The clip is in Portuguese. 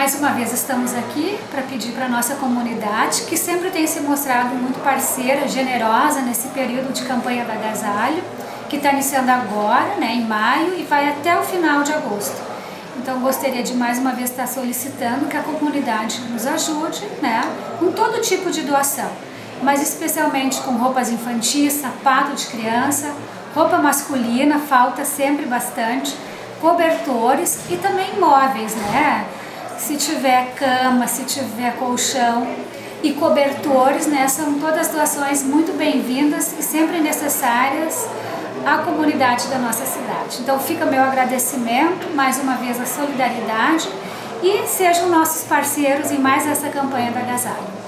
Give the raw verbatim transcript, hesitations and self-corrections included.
Mais uma vez estamos aqui para pedir para a nossa comunidade, que sempre tem se mostrado muito parceira, generosa nesse período de campanha da agasalho, que está iniciando agora, né, em maio, e vai até o final de agosto. Então gostaria de mais uma vez estar solicitando que a comunidade nos ajude, né, com todo tipo de doação, mas especialmente com roupas infantis, sapato de criança, roupa masculina, falta sempre bastante, cobertores e também móveis, né? Se tiver cama, se tiver colchão e cobertores, né? São todas doações muito bem-vindas e sempre necessárias à comunidade da nossa cidade. Então fica meu agradecimento, mais uma vez a solidariedade, e sejam nossos parceiros em mais essa campanha da agasalho.